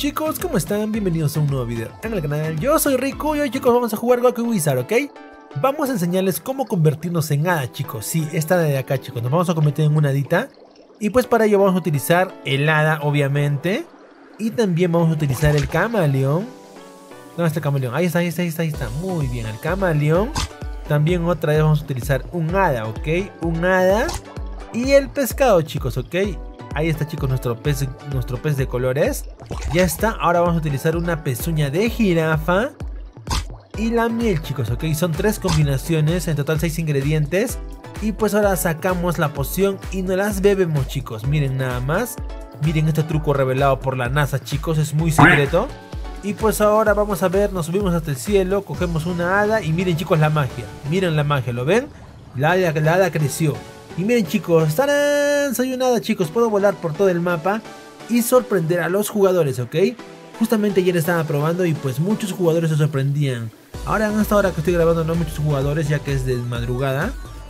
chicos, ¿cómo están? Bienvenidos a un nuevo video en el canal. Yo soy Riku y hoy chicos vamos a jugar Goku Wizard, ¿ok? Vamos a enseñarles cómo convertirnos en hada, chicos. Sí, esta de acá, chicos, nos vamos a convertir en una hadita. Y pues para ello vamos a utilizar el hada, obviamente. Y también vamos a utilizar el camaleón. ¿Dónde está el camaleón? Ahí está. Muy bien, el camaleón. También otra vez vamos a utilizar un hada, ¿ok? Un hada. Y el pescado, chicos, ¿ok? Ahí está, chicos, nuestro pez de colores. Ya está. Ahora vamos a utilizar una pezuña de jirafa. Y la miel, chicos, ¿ok? Son 3 combinaciones, en total 6 ingredientes. Y pues ahora sacamos la poción y nos las bebemos, chicos. Miren nada más. Miren este truco revelado por la NASA, chicos. Es muy secreto. Y pues ahora vamos a ver, nos subimos hasta el cielo, cogemos una hada y miren, chicos, la magia. Miren la magia, ¿lo ven? La hada creció. Y miren, chicos, ¡tarán! Soy una hada, chicos. Puedo volar por todo el mapa y sorprender a los jugadores, ¿ok? Justamente ayer estaba probando y pues muchos jugadores se sorprendían. Ahora en esta hora que estoy grabando no muchos jugadores, ya que es de madrugada.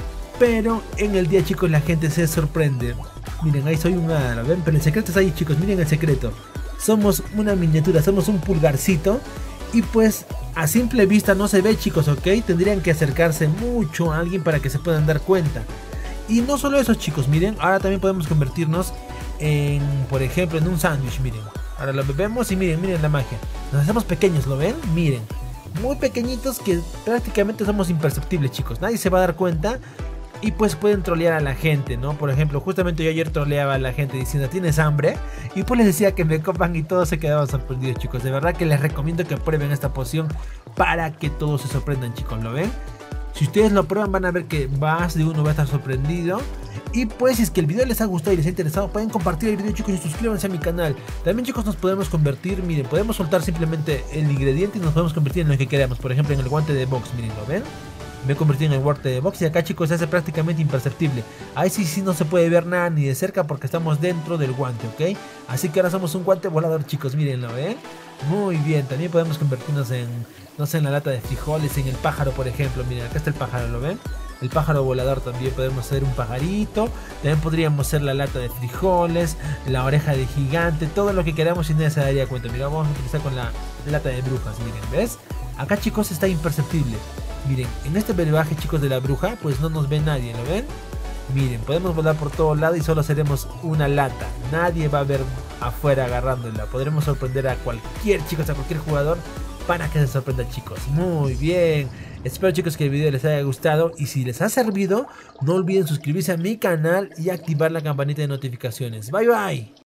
Pero en el día, chicos, la gente se sorprende. Miren, ahí soy un hada, ¿ven? Pero el secreto está ahí, chicos, miren el secreto. Somos una miniatura, somos un pulgarcito. Y pues a simple vista no se ve, chicos, ¿ok? Tendrían que acercarse mucho a alguien para que se puedan dar cuenta. Y no solo eso, chicos, miren, ahora también podemos convertirnos en, por ejemplo, en un sándwich, miren. Ahora lo bebemos y miren, miren la magia. Nos hacemos pequeños, ¿lo ven? Miren, muy pequeñitos que prácticamente somos imperceptibles, chicos. Nadie se va a dar cuenta y pues pueden trolear a la gente, ¿no? Por ejemplo, justamente yo ayer troleaba a la gente diciendo, ¿tienes hambre? Y pues les decía que me copan y todos se quedaban sorprendidos, chicos. De verdad que les recomiendo que prueben esta poción para que todos se sorprendan, chicos, ¿lo ven? Si ustedes lo prueban van a ver que más de uno va a estar sorprendido. Y pues si es que el video les ha gustado y les ha interesado, pueden compartir el video, chicos, y suscríbanse a mi canal. También, chicos, nos podemos convertir, miren, podemos soltar simplemente el ingrediente y nos podemos convertir en lo que queramos. Por ejemplo, en el guante de box, miren, ¿lo ven? Me he convertido en el guante de box y acá, chicos, se hace prácticamente imperceptible. Ahí sí no se puede ver nada ni de cerca porque estamos dentro del guante, ¿ok? Así que ahora somos un guante volador, chicos, mírenlo, ¿ven? Muy bien, también podemos convertirnos en, no sé, en la lata de frijoles, en el pájaro, por ejemplo. Miren, acá está el pájaro, ¿lo ven? El pájaro volador también podemos ser un pajarito. También podríamos ser la lata de frijoles, la oreja de gigante, todo lo que queramos y nadie se daría cuenta. Mira, vamos a utilizar con la lata de brujas, miren, ¿ves? Acá, chicos, está imperceptible. Miren, en este brebaje, chicos, de la bruja, pues no nos ve nadie, ¿lo ven? Miren, podemos volar por todos lados y solo seremos una lata. Nadie va a ver afuera agarrándola. Podremos sorprender a cualquier, chicos, a cualquier jugador para que se sorprenda, chicos. Muy bien. Espero, chicos, que el video les haya gustado. Y si les ha servido, no olviden suscribirse a mi canal y activar la campanita de notificaciones. Bye, bye.